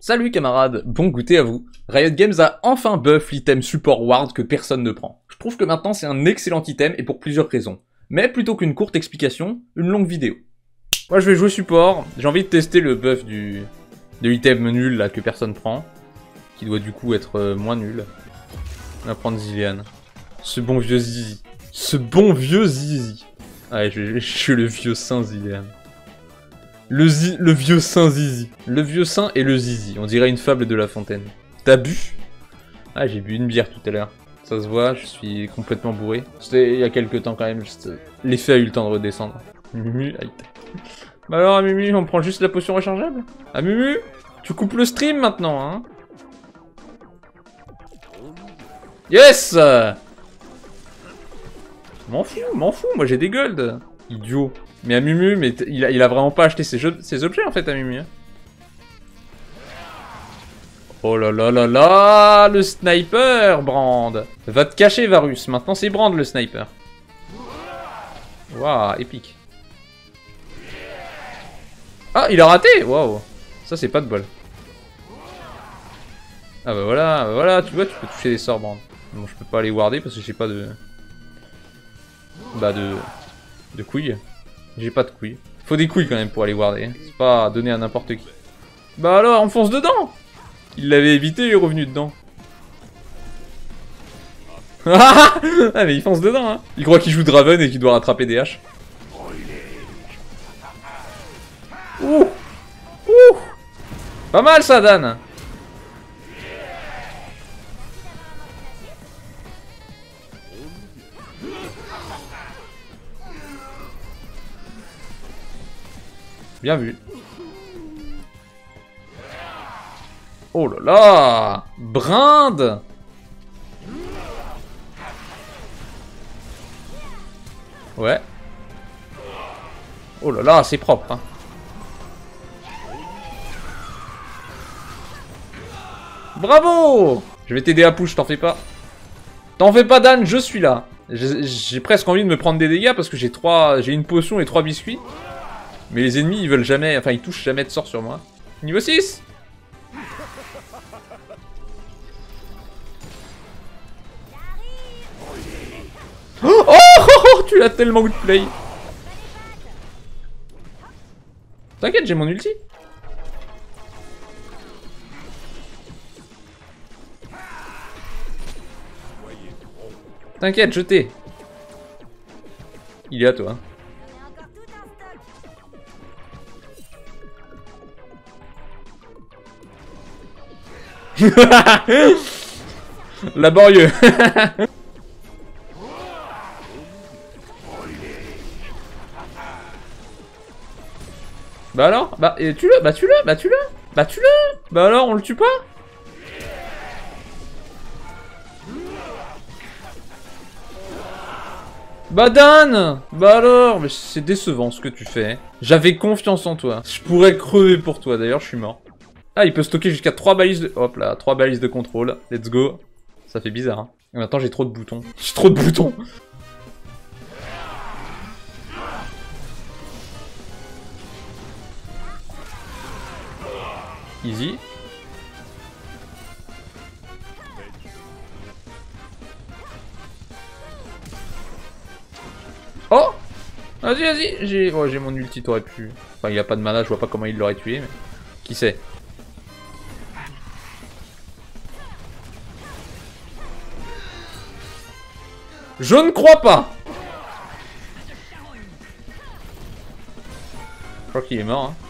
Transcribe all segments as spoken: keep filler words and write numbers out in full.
Salut camarades, bon goûter à vous. Riot Games a enfin buff l'item support ward que personne ne prend. Je trouve que maintenant c'est un excellent item et pour plusieurs raisons. Mais plutôt qu'une courte explication, une longue vidéo. Moi je vais jouer support, j'ai envie de tester le buff du de l'item nul là que personne prend. Qui doit du coup être euh, moins nul. On va prendre Zilean. Ce bon vieux Zizi. Ce bon vieux Zizi. Ouais, je, je suis le vieux saint Zilean. Le, zi le vieux saint Zizi. Le vieux saint et le Zizi. On dirait une fable de La Fontaine. T'as bu? Ah, j'ai bu une bière tout à l'heure. Ça se voit, je suis complètement bourré. C'était il y a quelques temps quand même. L'effet a eu le temps de redescendre. Mumu, aïe. Bah alors, Mumu, on prend juste la potion rechargeable? Ah, Mumu, tu coupes le stream maintenant, hein? Yes! M'en fous, m'en fous, moi j'ai des golds. Idiot. Mais à Mumu, mais il a, il a vraiment pas acheté ses, jeux, ses objets en fait à Mumu. Hein. Oh là là là là, le sniper, Brand. Va te cacher, Varus. Maintenant c'est Brand le sniper. Waouh, épique. Ah, il a raté. Waouh. Ça c'est pas de bol. Ah bah voilà, bah voilà, tu vois, tu peux toucher des sorts, Brand. Bon, je peux pas les warder parce que j'ai pas de... Bah de... De couilles. J'ai pas de couilles. Faut des couilles quand même pour aller warder. C'est pas donné à n'importe qui. Bah alors, on fonce dedans. Il l'avait évité, il est revenu dedans. Ah mais il fonce dedans, hein. Il croit qu'il joue Draven et qu'il doit rattraper des haches. Ouh. Ouh. Pas mal ça, Dan. Bien vu. Oh là là, Brinde. Ouais. Oh là là, c'est propre. Hein. Bravo. Je vais t'aider à push, t'en fais pas. T'en fais pas, Dan, je suis là. J'ai presque envie de me prendre des dégâts parce que j'ai trois, j'ai une potion et trois biscuits. Mais les ennemis, ils veulent jamais... Enfin, ils touchent jamais de sort sur moi. Niveau six. Oh, oh, oh, oh, tu l'as tellement outplay. T'inquiète, j'ai mon ulti. T'inquiète, je t'ai. Il est à toi. Laborieux. Bah alors, bah et tu le, bah tu le, bah tu le, bah tu le, bah alors on le tue pas? Bah Dan, bah alors, mais c'est décevant ce que tu fais. J'avais confiance en toi. Je pourrais crever pour toi. D'ailleurs, je suis mort. Ah, il peut stocker jusqu'à trois balises de... Hop là, trois balises de contrôle. Let's go. Ça fait bizarre, hein. Et maintenant, j'ai trop de boutons. J'ai trop de boutons. Easy. Oh! Vas-y, vas-y. J'ai oh, j'ai mon ulti, t'aurais pu... Enfin, il a pas de mana, je vois pas comment il l'aurait tué, mais... Qui sait? Je ne crois pas. Je crois qu'il est mort. Hein.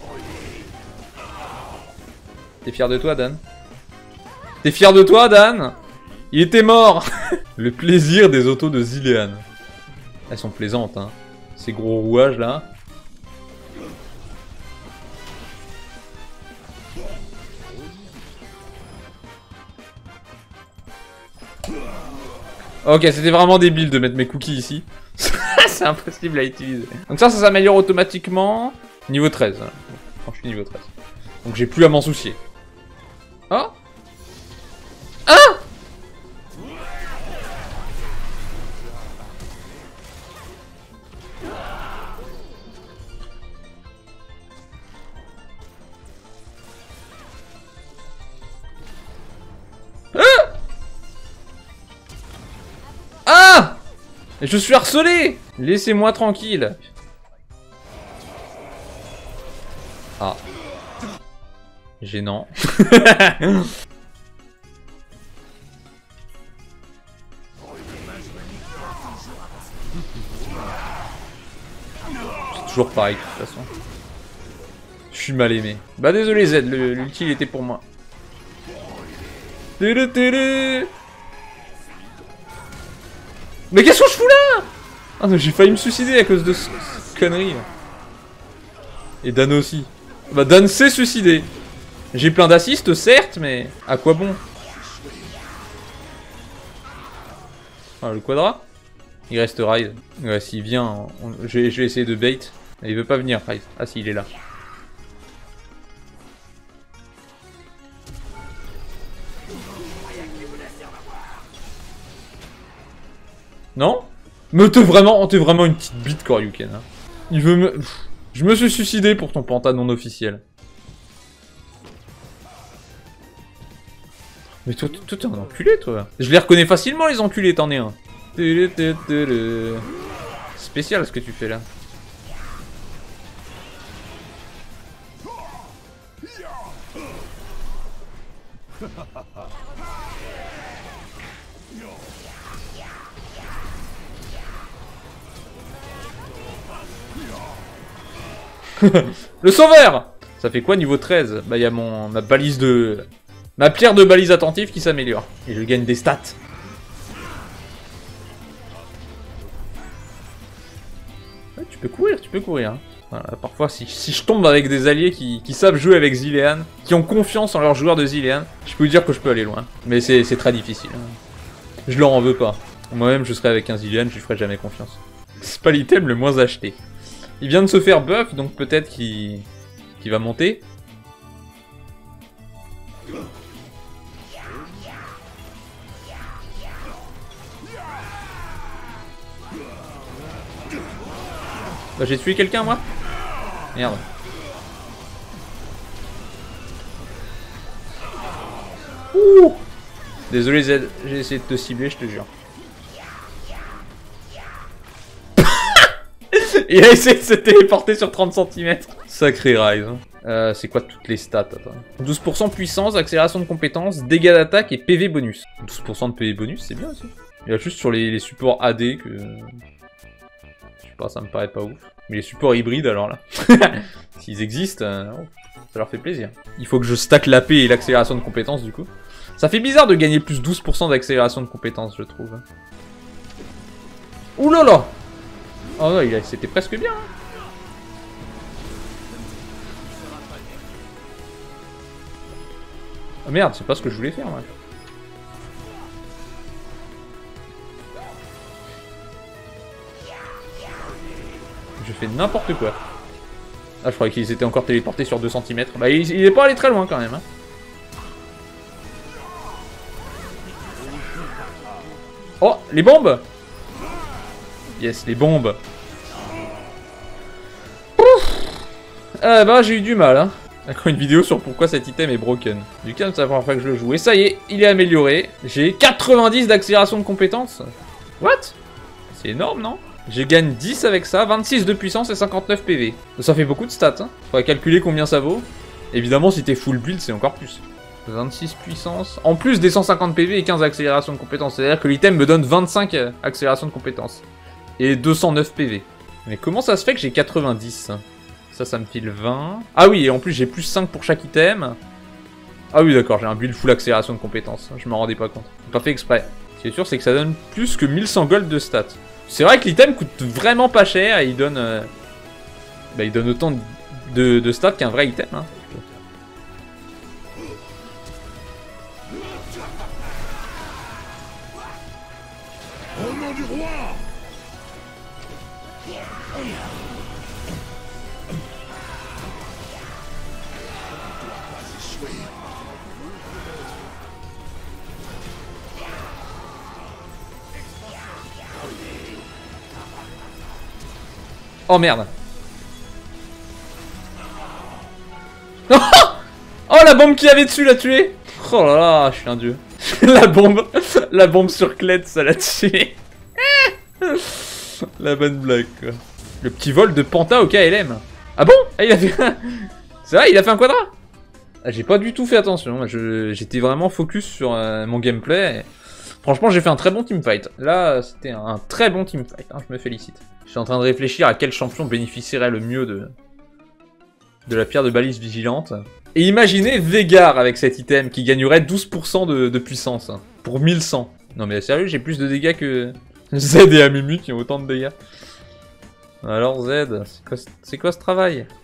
T'es fier de toi, Dan? T'es fier de toi, Dan? Il était mort. Le plaisir des autos de Zilean. Elles sont plaisantes, hein. Ces gros rouages, là. Ok, c'était vraiment débile de mettre mes cookies ici. C'est impossible à utiliser. Donc ça, ça s'améliore automatiquement. Niveau treize. Quand je suis niveau treize. Donc j'ai plus à m'en soucier. Oh. Ah. Et je suis harcelé. Laissez-moi tranquille. Ah. Gênant. C'est toujours pareil de toute façon. Je suis mal aimé. Bah désolé Z, l'ulti il était pour moi. Mais qu'est-ce que je fous là? Ah non, j'ai failli me suicider à cause de ce connerie. Et Dan aussi. Bah Dan s'est suicidé. J'ai plein d'assists certes, mais à quoi bon? Ah, le quadra. Il reste Ryze. Ouais, s'il vient, on... je, vais, je vais essayer de bait. Il veut pas venir, Ryze. Ah si, il est là. Non? Mais t'es vraiment, t'es vraiment une petite bite, Koryuken. Hein. Il veut me... Je me suis suicidé pour ton panta non officiel. Mais toi, toi t'es un enculé, toi. Je les reconnais facilement, les enculés, t'en es un. Spécial ce que tu fais là. Le sauveur. Ça fait quoi niveau treize? Bah y'a mon ma balise de... Ma pierre de balise attentive qui s'améliore. Et je gagne des stats. Ouais, tu peux courir, tu peux courir. Hein. Voilà, parfois, si, si je tombe avec des alliés qui, qui savent jouer avec Zilean, qui ont confiance en leurs joueurs de Zilean, je peux vous dire que je peux aller loin. Mais c'est très difficile. Hein. Je leur en veux pas. Moi-même, je serais avec un Zilean, je lui ferai jamais confiance. C'est pas l'item le moins acheté. Il vient de se faire buff, donc peut-être qu'il qu'il va monter. Bah j'ai tué quelqu'un moi. Merde. Ouh. Désolé Z, j'ai essayé de te cibler, je te jure. Il a essayé de se téléporter sur trente centimètres. Sacré Ryze. Hein. Euh, c'est quoi toutes les stats? Attends. douze pour cent puissance, accélération de compétences, dégâts d'attaque et P V bonus. douze pour cent de P V bonus, c'est bien aussi. Il y a juste sur les, les supports A D que... Je sais pas, ça me paraît pas ouf. Mais les supports hybrides alors là. S'ils existent, euh, oh, ça leur fait plaisir. Il faut que je stack l'A P et l'accélération de compétences du coup. Ça fait bizarre de gagner plus douze pour cent d'accélération de compétences, je trouve. Ouh là là. Oh non, c'était presque bien. Hein. Oh merde, c'est pas ce que je voulais faire, moi. Je fais n'importe quoi. Ah, je croyais qu'ils étaient encore téléportés sur deux centimètres. Bah, il, il est pas allé très loin quand même. Hein. Oh, les bombes! Yes, les bombes. Ouf. Ah bah, j'ai eu du mal, hein. Encore une vidéo sur pourquoi cet item est broken. Du calme, c'est la première fois que je le joue. Et ça y est, il est amélioré. J'ai quatre-vingt-dix d'accélération de compétences. What? C'est énorme, non? Je gagne dix avec ça, vingt-six de puissance et cinquante-neuf P V. Ça fait beaucoup de stats, hein. Faudrait calculer combien ça vaut. Évidemment, si t'es full build, c'est encore plus. vingt-six puissance. En plus des cent cinquante P V et quinze accélérations de compétences. C'est-à-dire que l'item me donne vingt-cinq accélérations de compétences. Et deux cent neuf P V. Mais comment ça se fait que j'ai quatre-vingt-dix? Ça, ça me file vingt. Ah oui, et en plus j'ai plus cinq pour chaque item. Ah oui, d'accord, j'ai un build full accélération de compétences. Je m'en rendais pas compte. Pas fait exprès. Ce qui est sûr, c'est que ça donne plus que mille cent gold de stats. C'est vrai que l'item coûte vraiment pas cher et il donne... Euh... Bah, il donne autant de, de stats qu'un vrai item, hein. Au nom du roi! Oh merde. Oh la bombe qui avait dessus l'a tué. Oh là là, je suis un dieu. La bombe, la bombe sur Kled, ça l'a tué. La bonne blague, quoi. Le petit vol de Panta au K L M. Ah bon? Ah, il a fait un... C'est vrai, il a fait un quadra? Ah, j'ai pas du tout fait attention. J'étais vraiment focus sur euh, mon gameplay. Et... Franchement, j'ai fait un très bon teamfight. Là, c'était un très bon teamfight. Hein, je me félicite. Je suis en train de réfléchir à quel champion bénéficierait le mieux de... de la pierre de balise vigilante. Et imaginez Veigar avec cet item qui gagnerait douze pour cent de, de puissance. Hein, pour mille cent. Non mais sérieux, j'ai plus de dégâts que Z et Amumu qui ont autant de dégâts. Alors Z, c'est quoi, c'est quoi ce travail?